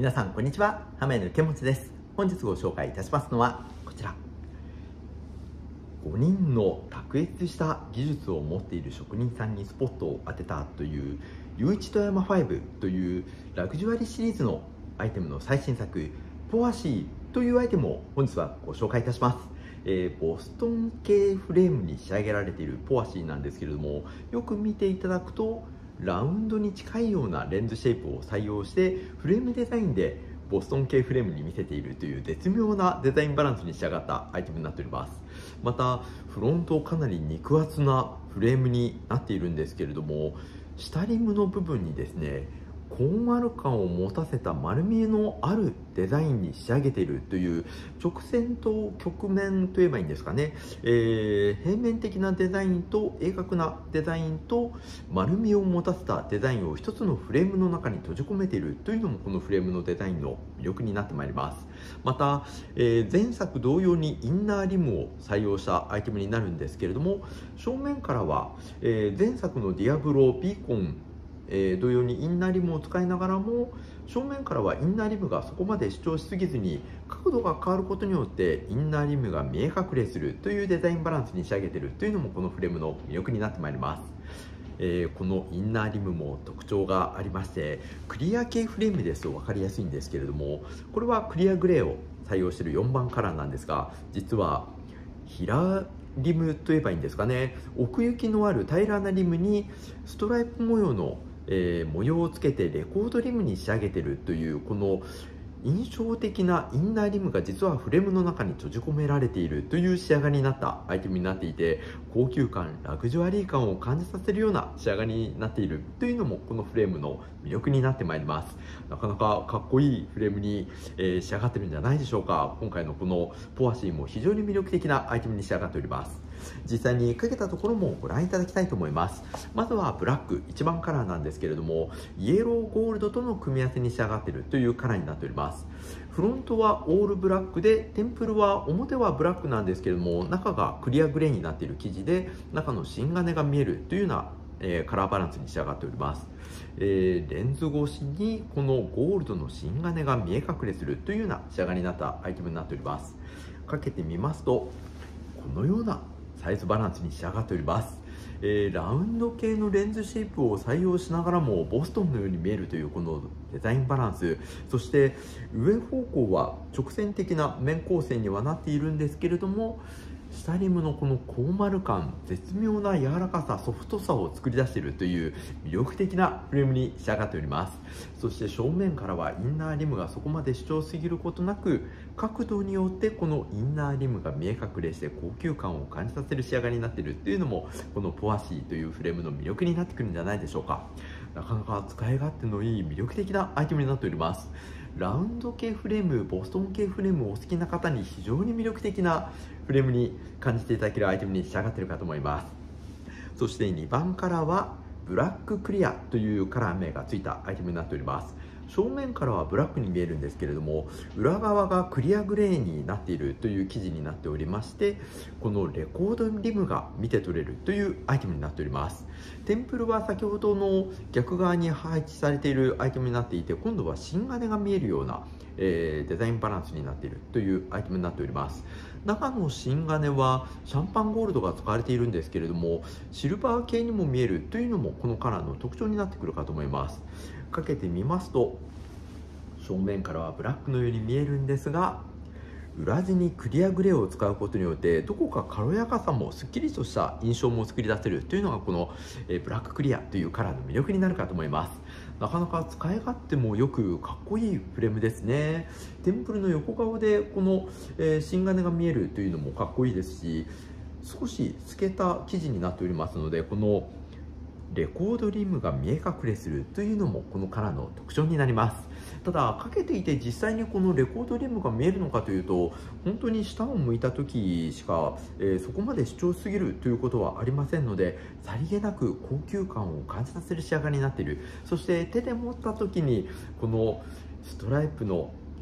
皆さんこんにちは、浜谷の剣持です。本日ご紹介いたしますのはこちら、5人の卓越した技術を持っている職人さんにスポットを当てたという雄一富山5というラグジュアリーシリーズのアイテムの最新作、ポアシーというアイテムを本日はご紹介いたします。ボストン系フレームに仕上げられているポアシーなんですけれども、よく見ていただくとラウンドに近いようなレンズシェイプを採用してフレームデザインでボストン系フレームに見せているという絶妙なデザインバランスに仕上がったアイテムになっております。またフロントかなり肉厚なフレームになっているんですけれども、下リムの部分にですね、高丸感を持たせた丸みのあるデザインに仕上げているという、直線と曲面といえばいいんですかね、平面的なデザインと鋭角なデザインと丸みを持たせたデザインを一つのフレームの中に閉じ込めているというのもこのフレームのデザインの魅力になってまいります。また、前作同様にインナーリムを採用したアイテムになるんですけれども、正面からは、前作のディアブロ、ビーコン同様にインナーリムを使いながらも、正面からはインナーリムがそこまで主張しすぎずに角度が変わることによってインナーリムが見え隠れするというデザインバランスに仕上げているというのもこのフレームの魅力になってまいります。このインナーリムも特徴がありまして、クリア系フレームですと分かりやすいんですけれども、これはクリアグレーを採用している4番カラーなんですが、実は平リムといえばいいんですかね、奥行きのある平らなリムにストライプ模様の模様をつけてレコードリムに仕上げているという、この印象的なインナーリムが実はフレームの中に閉じ込められているという仕上がりになったアイテムになっていて、高級感、ラグジュアリー感を感じさせるような仕上がりになっているというのもこのフレームの魅力になってまいります。なかなかかっこいいフレームに、仕上がってるんじゃないでしょうか。今回のこのポアシーも非常に魅力的なアイテムに仕上がっております。実際にかけたところもご覧いただきたいと思います。まずはブラック1番カラーなんですけれども、イエローゴールドとの組み合わせに仕上がっているというカラーになっております。フロントはオールブラックで、テンプルは表はブラックなんですけれども、中がクリアグレーになっている生地で中の芯金が見えるというようなカラーバランスに仕上がっております。レンズ越しにこのゴールドの芯金が見え隠れするというような仕上がりになったアイテムになっております。かけてみますとこのようなサイズバランスに仕上がっております。ラウンド系のレンズシェイプを採用しながらもボストンのように見えるというこのデザインバランス、そして上方向は直線的な面構成にはなっているんですけれども、下リムのこの高丸感、絶妙な柔らかさ、ソフトさを作り出しているという魅力的なフレームに仕上がっております。そして正面からはインナーリムがそこまで主張すぎることなく、角度によってこのインナーリムが見え隠れして高級感を感じさせる仕上がりになっているというのもこのポアシーというフレームの魅力になってくるんじゃないでしょうか。なかなか使い勝手のいい魅力的なアイテムになっております。ラウンド系フレーム、ボストン系フレームをお好きな方に非常に魅力的なフレームに感じていただけるアイテムに仕上がっているかと思います。そして2番カラーはブラッククリアというカラー名がついたアイテムになっております。正面からはブラックに見えるんですけれども、裏側がクリアグレーになっているという生地になっておりまして、このレコードリムが見て取れるというアイテムになっております。テンプルは先ほどの逆側に配置されているアイテムになっていて、今度は芯金が見えるようなデザインバランスになっているというアイテムになっております。中の芯金はシャンパンゴールドが使われているんですけれども、シルバー系にも見えるというのもこのカラーの特徴になってくるかと思います。かけてみますと正面からはブラックのように見えるんですが、裏地にクリアグレーを使うことによってどこか軽やかさもすっきりとした印象も作り出せるというのがこのブラッククリアというカラーの魅力になるかと思います。なかなか使い勝手もよくかっこいいフレームですね。テンプルの横顔でこの芯金が見えるというのもかっこいいですし、少し透けた生地になっておりますので、このレコードリムが見え隠れするというのもこのカラーの特徴になります。ただかけていて実際にこのレコードリムが見えるのかというと、本当に下を向いた時しか、そこまで主張すぎるということはありませんので、さりげなく高級感を感じさせる仕上がりになっている。そして手で持った時にこのストライプの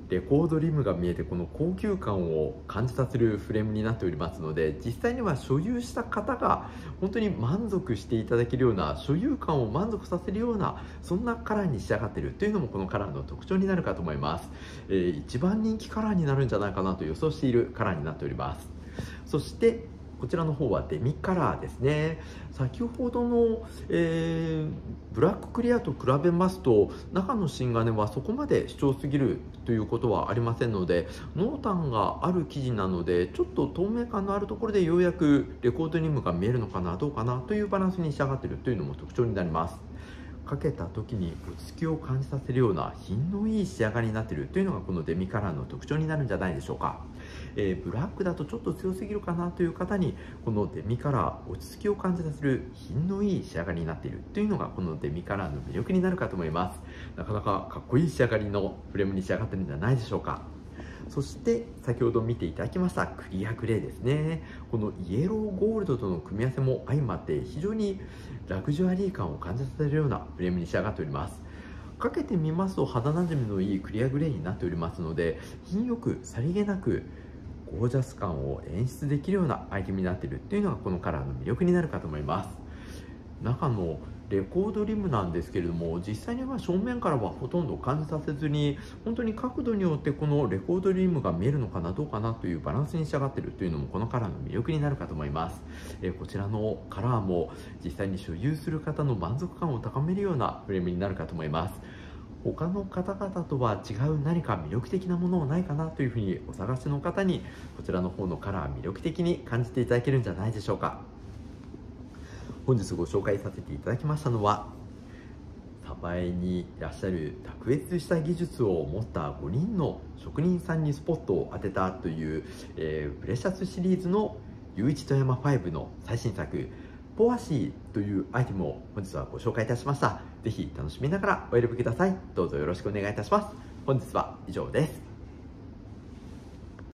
レコードリムが見えて、この高級感を感じさせるフレームになっておりますので、実際には所有した方が本当に満足していただけるような、所有感を満足させるような、そんなカラーに仕上がっているというのもこのカラーの特徴になるかと思います。一番人気カラーになるんじゃないかなと予想しているカラーになっております。そしてこちらの方はデミカラーですね。先ほどの、ブラッククリアと比べますと、中の芯金はそこまで主張すぎるということはありませんので、濃淡がある生地なので、ちょっと透明感のあるところでようやくレコードリムが見えるのかな、どうかなというバランスに仕上がっているというのも特徴になります。かけた時に落ち着きを感じさせるような品のいい仕上がりになっているというのがこのデミカラーの特徴になるんじゃないでしょうか。ブラックだとちょっと強すぎるかなという方に、このデミカラー、落ち着きを感じさせる品のいい仕上がりになっているというのがこのデミカラーの魅力になるかと思います。なかなかかっこいい仕上がりのフレームに仕上がっているんじゃないでしょうか。そして先ほど見ていただきましたクリアグレーですね。このイエローゴールドとの組み合わせも相まって非常にラグジュアリー感を感じさせるようなフレームに仕上がっております。かけてみますと肌なじみのいいクリアグレーになっておりますので、品よくさりげなくゴージャス感を演出できるようなアイテムになっているというのがこのカラーの魅力になるかと思います。中のレコードリムなんですけれども、実際には正面からはほとんど感じさせずに、本当に角度によってこのレコードリムが見えるのかなどうかなというバランスに仕上がっているというのもこのカラーの魅力になるかと思います。こちらのカラーも実際に所有する方の満足感を高めるようなフレームになるかと思います。他の方々とは違う何か魅力的なものはないかなというふうにお探しの方に、こちらの方のカラー魅力的に感じていただけるんじゃないでしょうか。本日ご紹介させていただきましたのは、鯖江にいらっしゃる卓越した技術を持った5人の職人さんにスポットを当てたという、プレシャスシリーズの U1 富山5の最新作ポアシーというアイテムを本日はご紹介いたしました。ぜひ楽しみながらお選びください。どうぞよろしくお願いいたします。本日は以上です。